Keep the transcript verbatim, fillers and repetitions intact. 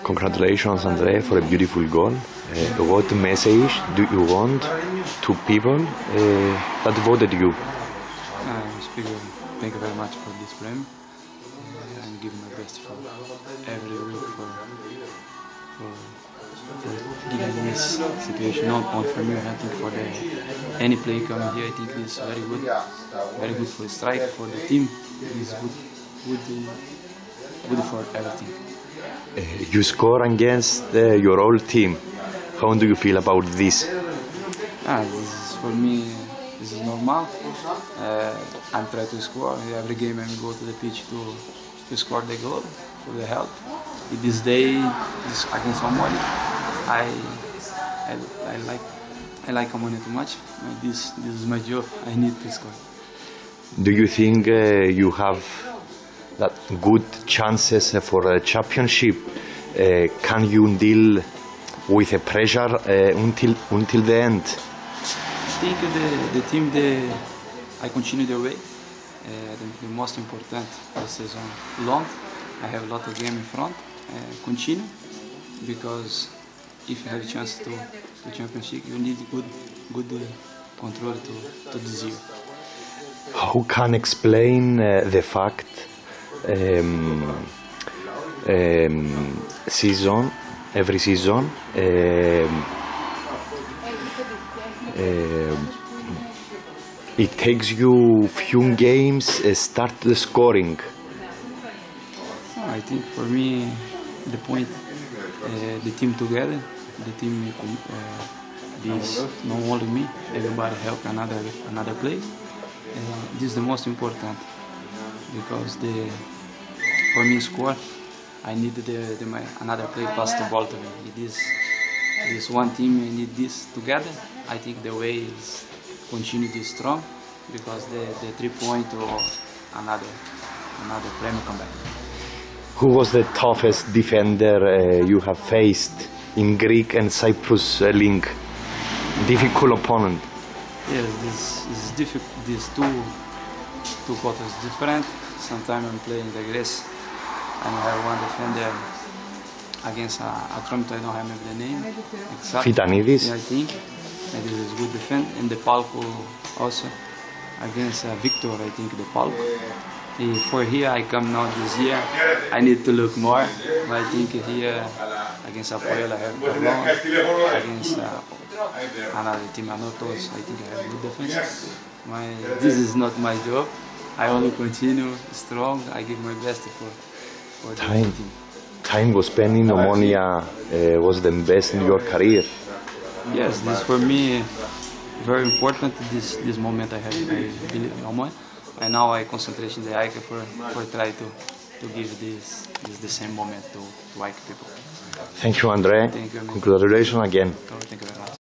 Congratulations, Andre, for a beautiful goal. Uh, what message do you want to people uh, that voted you? Uh, speaker, thank you very much for this premium. Uh, I'm giving my best for every week for, for, for giving this situation, not only for me, I think for the, any player coming here. I think this is very good, very good for the strike, for the team. It's good, good, good for everything. Uh, you score against uh, your old team. How do you feel about this? Ah, this is for me. This is normal. Uh, I'm trying to score every game. I go to the pitch to to score the goal for the help. In this day, this against somebody, I, I I like I like Omonia too much. This this is my job. I need to score. Do you think uh, you have that good chances for a championship? Uh, can you deal with the pressure uh, until until the end? I think the, the team, the, I continue the way. Uh, the, the most important this season long. I have a lot of game in front. Uh, continue because if you have a chance to to championship, you need good good uh, control to to this year. How can explain uh, the fact um, um, season every season um, uh, it takes you few games uh, start the scoring? I think for me the point uh, the team together, the team uh, is not only me, everybody help another another play. Uh, this is the most important because the for me score I need the, the my another play pass the ball to me. This this one team I need this together. I think the way is continue to strong because the, the three point or another another play may come back. Who was the toughest defender uh, you have faced in Greek and Cyprus uh, link? Difficult opponent. Yes, this is difficult. These two two quarters different. Sometimes I'm playing the Greece and I have one defender against a, a Trump. I don't remember the name. Exactly. Fitanidis. Yeah, I think. And this is good defense. And the Palco also against uh, Victor. I think the Palco. Uh, for here I come now this year. I need to look more. But I think here against Apoel I have Carlon. Against uh, another team, Anotos, I think I have good defense. My, this is not my job. I only continue strong. I give my best for, for the Time. team. Time was spent in Omonia uh, was the best in your career. Yes, this for me very important. This this moment I have I believe in Omonia, and now I concentrate in the I C for for try to to give this this the same moment to to I C people. Thank you, Andre. Thank you. Congratulations again. Thank you very much.